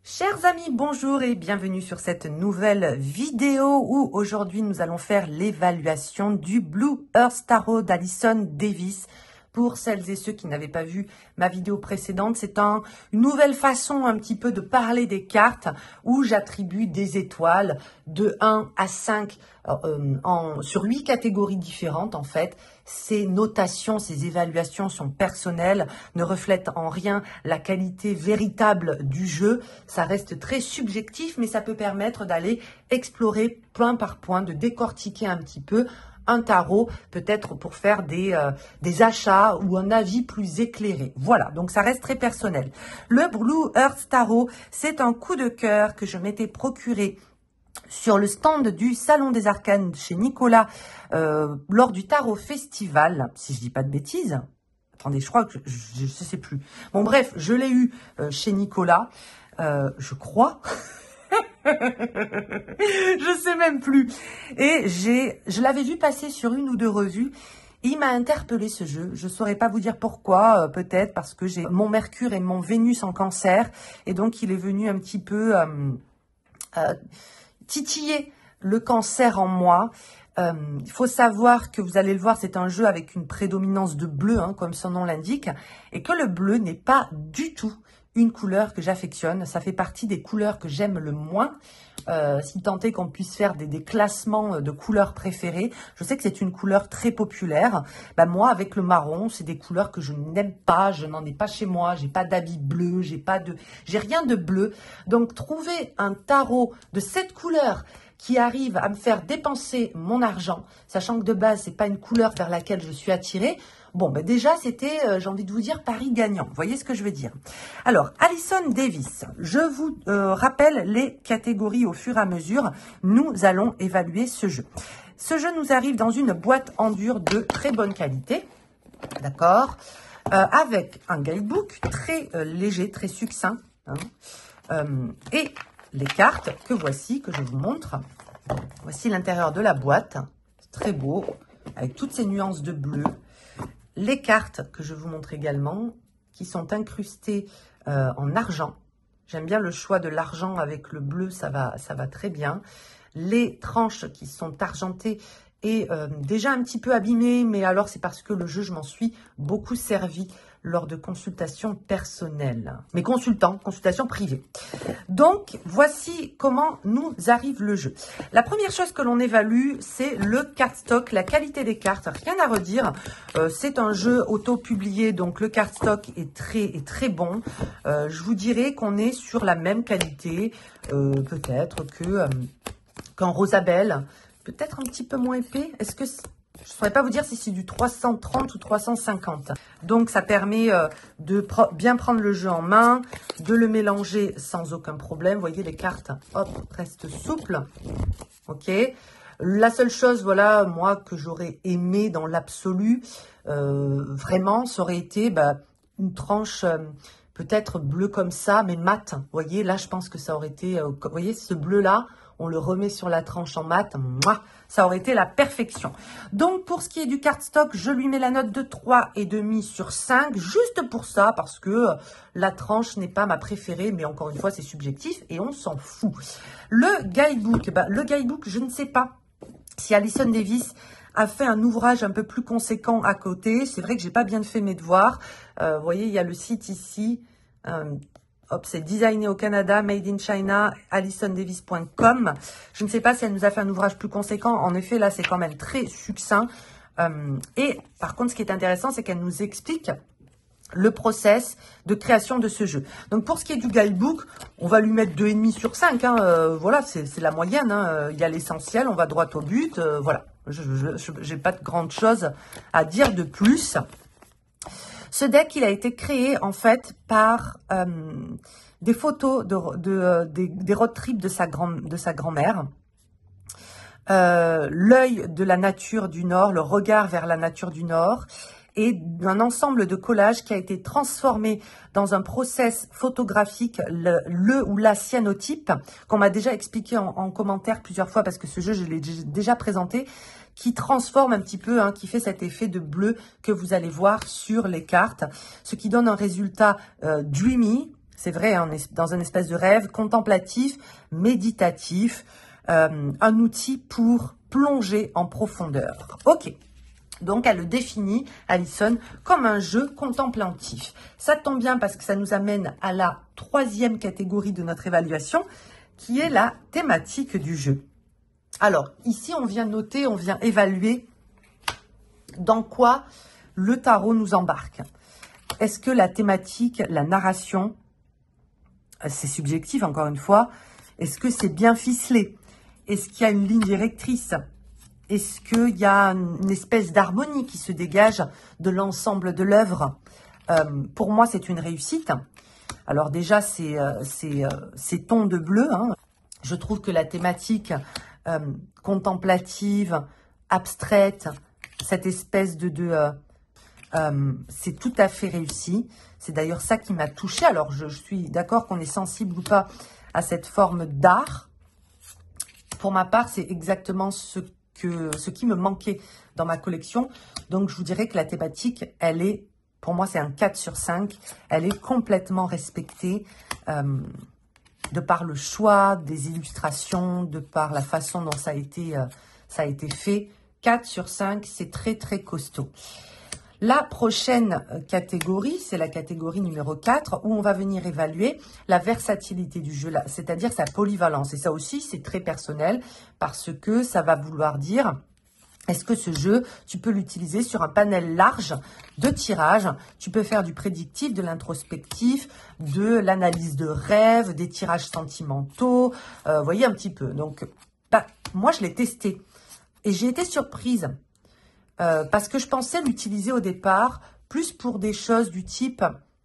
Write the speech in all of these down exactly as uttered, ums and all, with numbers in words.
Chers amis, bonjour et bienvenue sur cette nouvelle vidéo où aujourd'hui nous allons faire l'évaluation du Blue Earth Tarot d'Alison Davis. Pour celles et ceux qui n'avaient pas vu ma vidéo précédente, c'est un, une nouvelle façon un petit peu de parler des cartes où j'attribue des étoiles de un à cinq euh, en, sur huit catégories différentes en fait. Ces notations, ces évaluations sont personnelles, ne reflètent en rien la qualité véritable du jeu. Ça reste très subjectif, mais ça peut permettre d'aller explorer point par point, de décortiquer un petit peu un tarot, peut-être pour faire des, euh, des achats ou un avis plus éclairé. Voilà, donc ça reste très personnel. Le Blue Earth Tarot, c'est un coup de cœur que je m'étais procuré sur le stand du Salon des Arcanes chez Nicolas euh, lors du Tarot Festival, si je dis pas de bêtises. Attendez, je crois que je ne sais plus. Bon bref, je l'ai eu euh, chez Nicolas, euh, je crois. Je sais même plus. Et j'ai, je l'avais vu passer sur une ou deux revues. Il m'a interpellé ce jeu. Je saurais pas vous dire pourquoi. Euh, peut-être parce que j'ai mon Mercure et mon Vénus en Cancer, et donc il est venu un petit peu euh, euh, titiller le Cancer en moi. Euh, il faut savoir que vous allez le voir, c'est un jeu avec une prédominance de bleu, hein, comme son nom l'indique, et que le bleu n'est pas du tout une couleur que j'affectionne. Ça fait partie des couleurs que j'aime le moins, euh, si tant est qu'on puisse faire des, des classements de couleurs préférées. Je sais que c'est une couleur très populaire. Ben moi, avec le marron, c'est des couleurs que je n'aime pas. Je n'en ai pas chez moi. J'ai pas d'habit bleu. J'ai pas de, j'ai rien de bleu. Donc, trouver un tarot de cette couleur qui arrive à me faire dépenser mon argent, sachant que de base, c'est pas une couleur vers laquelle je suis attirée. Bon, ben déjà, c'était, euh, j'ai envie de vous dire, pari gagnant. Vous voyez ce que je veux dire? Alors, Alison Davis, je vous euh, rappelle les catégories au fur et à mesure. Nous allons évaluer ce jeu. Ce jeu nous arrive dans une boîte en dur de très bonne qualité, d'accord, euh, avec un guidebook très euh, léger, très succinct, hein, euh, et les cartes que voici, que je vous montre. Voici l'intérieur de la boîte, c'est très beau, avec toutes ces nuances de bleu. Les cartes que je vous montre également, qui sont incrustées euh, en argent. J'aime bien le choix de l'argent avec le bleu, ça va, ça va très bien. Les tranches qui sont argentées et euh, déjà un petit peu abîmées, mais alors c'est parce que le jeu, je m'en suis beaucoup servi lors de consultations personnelles. Mais consultants, consultations privées. Donc, voici comment nous arrive le jeu. La première chose que l'on évalue, c'est le cardstock, la qualité des cartes. Rien à redire. Euh, c'est un jeu auto-publié, donc le cardstock est très, est très bon. Euh, je vous dirais qu'on est sur la même qualité, euh, peut-être que euh, qu'en Rosabelle. Peut-être un petit peu moins épais. Est-ce que... Je ne saurais pas vous dire si c'est du trois cent trente ou trois cent cinquante. Donc, ça permet euh, de pr bien prendre le jeu en main, de le mélanger sans aucun problème. Vous voyez, les cartes, hop, restent souples. OK. La seule chose, voilà, moi, que j'aurais aimé dans l'absolu, euh, vraiment, ça aurait été bah, une tranche... Euh, peut-être bleu comme ça, mais mat. Vous voyez, là, je pense que ça aurait été... Euh, vous voyez, ce bleu-là, on le remet sur la tranche en mat. Mouah, ça aurait été la perfection. Donc, pour ce qui est du cardstock, je lui mets la note de trois virgule cinq sur cinq, juste pour ça, parce que euh, la tranche n'est pas ma préférée, mais encore une fois, c'est subjectif et on s'en fout. Le guidebook, bah, le guidebook, je ne sais pas si Alison Davis a fait un ouvrage un peu plus conséquent à côté. C'est vrai que j'ai pas bien fait mes devoirs. Euh, vous voyez, il y a le site ici. Euh, hop, c'est designé au Canada, made in China, alison davis point com. Je ne sais pas si elle nous a fait un ouvrage plus conséquent. En effet, là, c'est quand même très succinct. Euh, et par contre, ce qui est intéressant, c'est qu'elle nous explique le process de création de ce jeu. Donc, pour ce qui est du guidebook, on va lui mettre deux virgule cinq sur cinq. Hein, euh, voilà, c'est la moyenne. Hein, il y a l'essentiel, on va droit au but. Euh, voilà. Je n'ai pas de grande chose à dire de plus. Ce deck, il a été créé en fait par euh, des photos de, de, euh, des, des road trips de sa grand, de sa grand-mère, euh, l'œil de la nature du Nord, le regard vers la nature du Nord, et d'un ensemble de collages qui a été transformé dans un process photographique, le, le ou la cyanotype, qu'on m'a déjà expliqué en, en commentaire plusieurs fois, parce que ce jeu, je l'ai déjà présenté, qui transforme un petit peu, hein, qui fait cet effet de bleu que vous allez voir sur les cartes, ce qui donne un résultat euh, dreamy, C'est vrai, hein, on est dans un espèce de rêve contemplatif, méditatif, euh, un outil pour plonger en profondeur. Ok, donc elle le définit, Alison, comme un jeu contemplatif. Ça tombe bien parce que ça nous amène à la troisième catégorie de notre évaluation, qui est la thématique du jeu. Alors, ici, on vient noter, on vient évaluer dans quoi le tarot nous embarque. Est-ce que la thématique, la narration, c'est subjectif encore une fois, est-ce que c'est bien ficelé? Est-ce qu'il y a une ligne directrice? Est-ce qu'il y a une espèce d'harmonie qui se dégage de l'ensemble de l'œuvre? euh, Pour moi, c'est une réussite. Alors déjà, c'est euh, ces tons de bleu. Hein. Je trouve que la thématique euh, contemplative, abstraite, cette espèce de... de euh, euh, c'est tout à fait réussi. C'est d'ailleurs ça qui m'a touchée. Alors, je, je suis d'accord qu'on est sensible ou pas à cette forme d'art. Pour ma part, c'est exactement ce, que, ce qui me manquait dans ma collection. Donc, je vous dirais que la thématique, elle est, pour moi, c'est un quatre sur cinq. Elle est complètement respectée euh, de par le choix des illustrations, de par la façon dont ça a été, euh, ça a été fait. quatre sur cinq, c'est très, très costaud. La prochaine catégorie, c'est la catégorie numéro quatre, où on va venir évaluer la versatilité du jeu, c'est-à-dire sa polyvalence. Et ça aussi, c'est très personnel, parce que ça va vouloir dire, est-ce que ce jeu, tu peux l'utiliser sur un panel large de tirages? Tu peux faire du prédictif, de l'introspectif, de l'analyse de rêves, des tirages sentimentaux, euh, vous voyez un petit peu. Donc, bah, moi, je l'ai testé et j'ai été surprise. Euh, parce que je pensais l'utiliser au départ plus pour des choses du type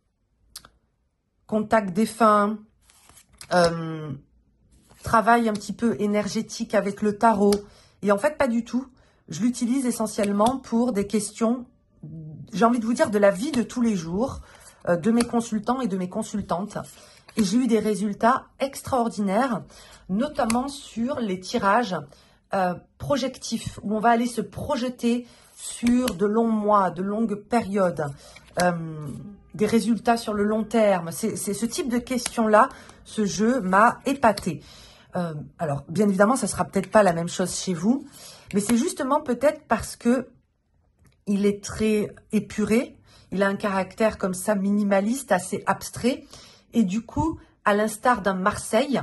contact défunt, euh, travail un petit peu énergétique avec le tarot. Et en fait, pas du tout. Je l'utilise essentiellement pour des questions, j'ai envie de vous dire, de la vie de tous les jours, euh, de mes consultants et de mes consultantes. Et j'ai eu des résultats extraordinaires, notamment sur les tirages euh, projectifs, où on va aller se projeter sur de longs mois, de longues périodes, euh, des résultats sur le long terme. C'est ce type de questions-là, ce jeu m'a épaté. Euh, alors, bien évidemment, ça ne sera peut-être pas la même chose chez vous, mais c'est justement peut-être parce que il est très épuré, il a un caractère comme ça minimaliste, assez abstrait, et du coup, à l'instar d'un Marseille,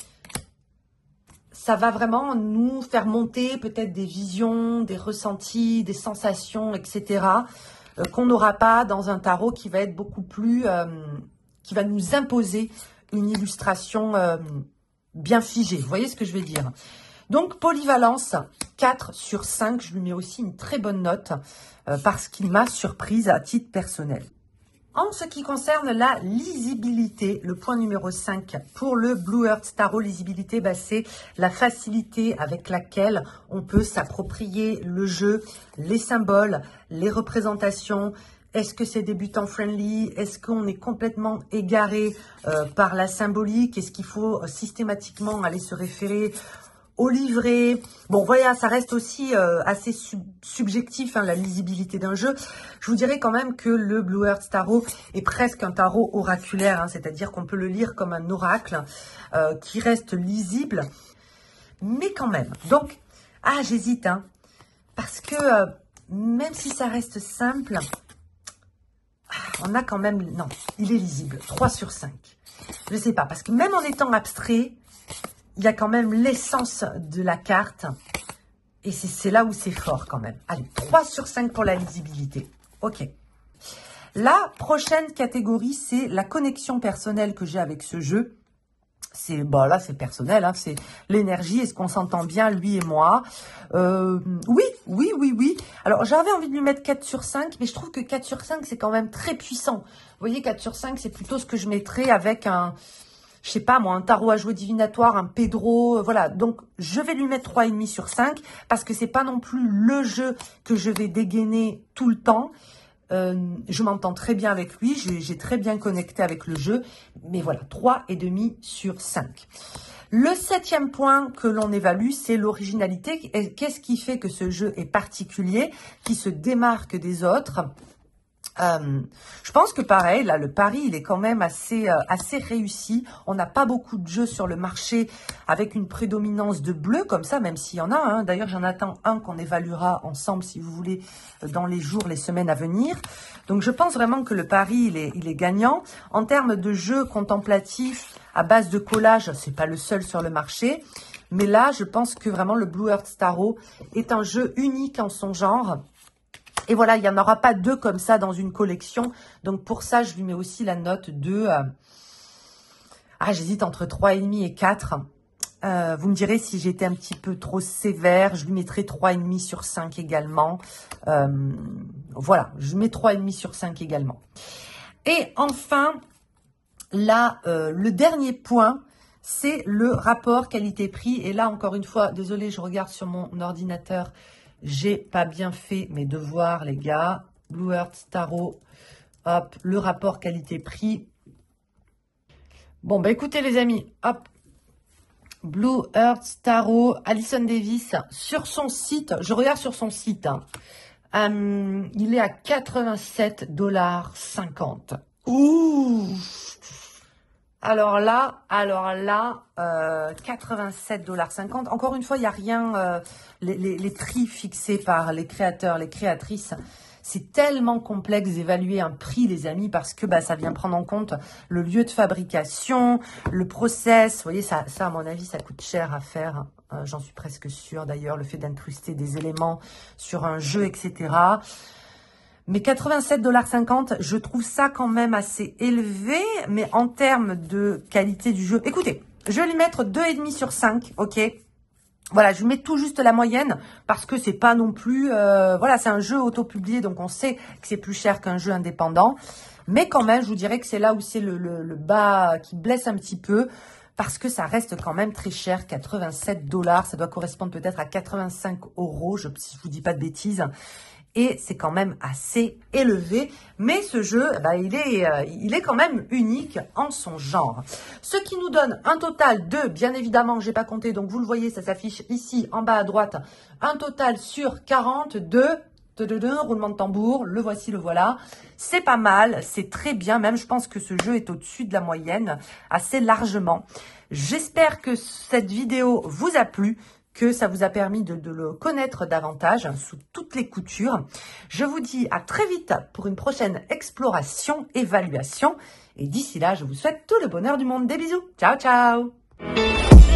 ça va vraiment nous faire monter peut-être des visions, des ressentis, des sensations, et cetera, euh, qu'on n'aura pas dans un tarot qui va être beaucoup plus, euh, qui va nous imposer une illustration euh, bien figée. Vous voyez ce que je veux dire? Donc, polyvalence, quatre sur cinq. Je lui mets aussi une très bonne note euh, parce qu'il m'a surprise à titre personnel. En ce qui concerne la lisibilité, le point numéro cinq pour le Blue Earth Tarot, lisibilité, bah, c'est la facilité avec laquelle on peut s'approprier le jeu, les symboles, les représentations. Est-ce que c'est débutant friendly? Est-ce qu'on est complètement égaré euh, par la symbolique? Est-ce qu'il faut euh, systématiquement aller se référer au livret? Bon, voilà, ça reste aussi euh, assez sub subjectif, hein, la lisibilité d'un jeu. Je vous dirais quand même que le Blue Earth Tarot est presque un tarot oraculaire, hein, c'est-à-dire qu'on peut le lire comme un oracle euh, qui reste lisible, mais quand même. Donc, ah, j'hésite, hein, parce que euh, même si ça reste simple, on a quand même... Non, il est lisible, trois sur cinq. Je ne sais pas, parce que même en étant abstrait, il y a quand même l'essence de la carte. Et c'est là où c'est fort quand même. Allez, trois sur cinq pour la lisibilité. Ok. La prochaine catégorie, c'est la connexion personnelle que j'ai avec ce jeu. C'est, bah là, c'est personnel, hein, c'est l'énergie. Est-ce qu'on s'entend bien, lui et moi? euh, Oui, oui, oui, oui. Alors, j'avais envie de lui mettre quatre sur cinq, mais je trouve que quatre sur cinq, c'est quand même très puissant. Vous voyez, quatre sur cinq, c'est plutôt ce que je mettrais avec un... Je sais pas moi, un tarot à jouer divinatoire, un Pedro, voilà. Donc, je vais lui mettre trois virgule cinq sur cinq parce que c'est pas non plus le jeu que je vais dégainer tout le temps. Euh, je m'entends très bien avec lui, j'ai très bien connecté avec le jeu. Mais voilà, trois virgule cinq sur cinq. Le septième point que l'on évalue, c'est l'originalité. Qu'est-ce qui fait que ce jeu est particulier, qui se démarque des autres? Euh, je pense que pareil, là, le pari, il est quand même assez, euh, assez réussi. On n'a pas beaucoup de jeux sur le marché avec une prédominance de bleu comme ça, même s'il y en a. Hein. D'ailleurs, j'en attends un qu'on évaluera ensemble, si vous voulez, dans les jours, les semaines à venir. Donc, je pense vraiment que le pari, il est, il est gagnant. En termes de jeux contemplatifs à base de collage, c'est pas le seul sur le marché. Mais là, je pense que vraiment le Blue Earth Tarot est un jeu unique en son genre. Et voilà, il n'y en aura pas deux comme ça dans une collection. Donc, pour ça, je lui mets aussi la note de... Euh... Ah, j'hésite entre trois virgule cinq et quatre. Euh, vous me direz si j'étais un petit peu trop sévère. Je lui mettrai trois virgule cinq sur cinq également. Euh, voilà, je mets trois virgule cinq sur cinq également. Et enfin, là, euh, le dernier point, c'est le rapport qualité-prix. Et là, encore une fois, désolé, je regarde sur mon ordinateur. J'ai pas bien fait mes devoirs, les gars. Blue Earth Tarot. Hop, le rapport qualité-prix. Bon, bah écoutez les amis, hop. Blue Earth Tarot, Alison Davis, sur son site, je regarde sur son site, hein, euh, il est à quatre-vingt-sept dollars cinquante. Ouh! Alors là, alors là, euh, quatre-vingt-sept dollars cinquante. Encore une fois, il n'y a rien, euh, les, les, les prix fixés par les créateurs, les créatrices. C'est tellement complexe d'évaluer un prix, les amis, parce que bah, ça vient prendre en compte le lieu de fabrication, le process. Vous voyez, ça, ça à mon avis, ça coûte cher à faire. Euh, J'en suis presque sûre, d'ailleurs, le fait d'incruster des éléments sur un jeu, et cetera. Mais quatre-vingt-sept dollars cinquante, je trouve ça quand même assez élevé, mais en termes de qualité du jeu... Écoutez, je vais lui mettre deux virgule cinq sur cinq, ok? Voilà, je mets tout juste la moyenne parce que c'est pas non plus... Euh, voilà, c'est un jeu auto-publié, donc on sait que c'est plus cher qu'un jeu indépendant. Mais quand même, je vous dirais que c'est là où c'est le, le, le bas qui blesse un petit peu parce que ça reste quand même très cher, quatre-vingt-sept dollars. Ça doit correspondre peut-être à quatre-vingt-cinq euros, je, si je vous dis pas de bêtises. Et c'est quand même assez élevé. Mais ce jeu, bah, il est, euh, il est quand même unique en son genre. Ce qui nous donne un total de, bien évidemment, j'ai pas compté, donc vous le voyez, ça s'affiche ici en bas à droite, un total sur quarante de, de, de, de roulement de tambour. Le voici, le voilà. C'est pas mal, c'est très bien. Même, je pense que ce jeu est au-dessus de la moyenne, assez largement. J'espère que cette vidéo vous a plu, que ça vous a permis de, de le connaître davantage hein, sous toutes les coutures. Je vous dis à très vite pour une prochaine exploration, évaluation. Et d'ici là, je vous souhaite tout le bonheur du monde. Des bisous. Ciao, ciao.